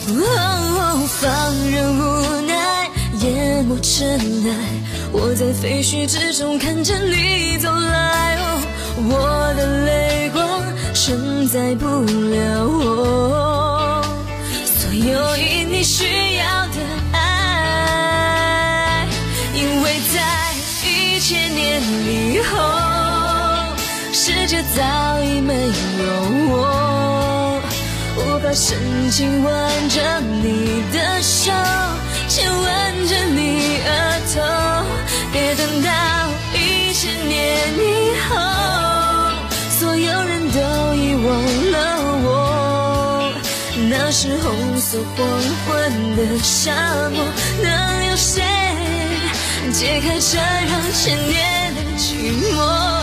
哦，放任无奈，淹没尘埃。我在废墟之中看着你走来，哦，我的泪光承载不了我所有因你需要的爱，因为在1000年以后，世界早已没有我，无法深情挽着你的手，亲吻着你额头，别等到1000年以后，所有人都遗忘了我。那是红色黄昏的沙漠，能有谁解开缠绕1000年的寂寞？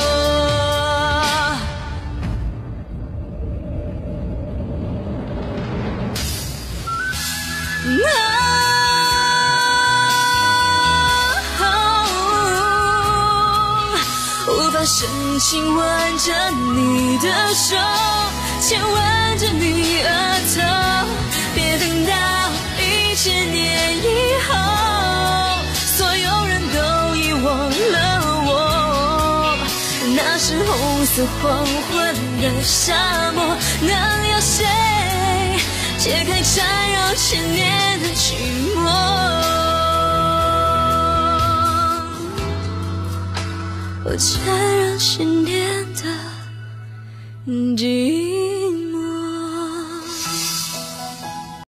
无法深情挽着你的手，亲吻着你额头，别等到1000年以后，所有人都遗忘了我。那是红色黄昏的沙漠，能有谁解开缠绕1000年的寂寞？缠绕1000年的寂寞。